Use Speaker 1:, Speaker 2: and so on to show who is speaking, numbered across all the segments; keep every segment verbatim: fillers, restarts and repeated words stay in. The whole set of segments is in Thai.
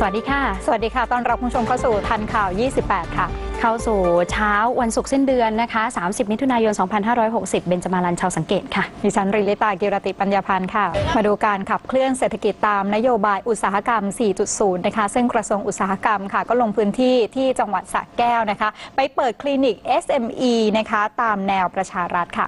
Speaker 1: วัสดีค่ะ
Speaker 2: สวัสดีค่ะต้อนรับคุณผู้ชมเข้าสู่ทันข่าวยี่สิบแปดค่ะ
Speaker 1: เข้าสู่เช้าวันศุกร์สิ้นเดือนนะคะสามสิบมิถุนายนสองพันห้าร้อยหกสิบเบญจมาลันชาวสังเกตค่ะ
Speaker 2: ดิฉันริลิตากิรติปัญญาพันธ์ค่ะมาดูการขับเคลื่อนเศรษฐกิจตามนโยบายอุตสาหกรรม สี่จุดศูนย์ นะคะซึ่งกระทรวงอุตสาหกรรมค่ะก็ลงพื้นที่ที่จังหวัดสระแก้วนะคะไปเปิดคลินิก เอส เอ็ม อี นะคะตามแนวประชารัฐค่ะ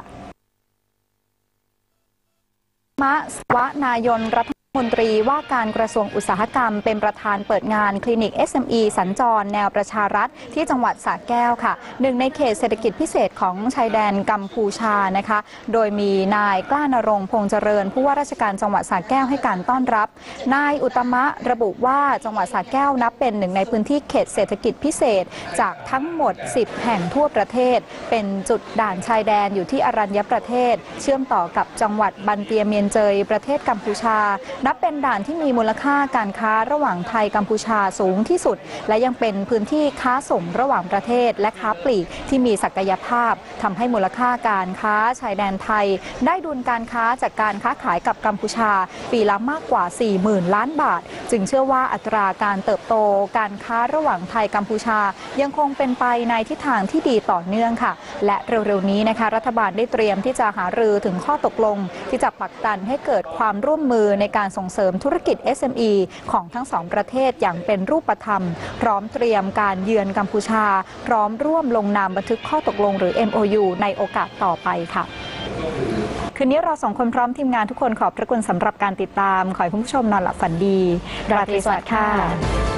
Speaker 2: มะสวนายนรัฐมนตรีว่าการกระทรวงอุตสาหกรรมเป็นประธานเปิดงานคลินิก เอส เอ็ม อี สัญจรแนวประชารัฐที่จังหวัดสระแก้วค่ะหนึ่งในเขตเศรษฐกิจพิเศษของชายแดนกัมพูชานะคะโดยมีนายกล้านรงค์พงษ์เจริญผู้ว่าราชการจังหวัดสระแก้วให้การต้อนรับนายอุตมะระบุว่าจังหวัดสระแก้วนับเป็นหนึ่งในพื้นที่เขตเศรษฐกิจพิเศษจากทั้งหมดสิบแห่งทั่วประเทศเป็นจุดด่านชายแดนอยู่ที่อรัญญประเทศเชื่อมต่อกับจังหวัดบันเตียเมียนเจยประเทศกัมพูชานับเป็นด่านที่มีมูลค่าการค้าระหว่างไทยกัมพูชาสูงที่สุดและยังเป็นพื้นที่ค้าส่งระหว่างประเทศและค้าปลีกที่มีศักยภาพทำให้มูลค่าการค้าชายแดนไทยได้ดุลการค้าจากการค้าขายกับกัมพูชาปีละมากกว่า สี่หมื่น ล้านบาทจึงเชื่อว่าอัตราการเติบโตการค้าระหว่างไทยกัมพูชายังคงเป็นไปในทิศทางที่ดีต่อเนื่องค่ะและเร็วๆนี้นะคะรัฐบาลได้เตรียมที่จะหารือถึงข้อตกลงที่จะผลักดันให้เกิดความร่วมมือในการส่งเสริมธุรกิจ เอส เอ็ม อี ของทั้งสองประเทศอย่างเป็นรูปธรรมพร้อมเตรียมการเยือนกัมพูชาพร้อมร่วมลงนามบันทึกข้อตกลงหรือ เอ็ม โอ ยู ในโอกาสต่อไปค่ะคืนนี้เราสองคนพร้อมทีมงานทุกคนขอบพระคุณสำหรับการติดตามขอให้คุณผู้ชมนอนหลับฝันดีราตรีสวัสดิ์ค่ะ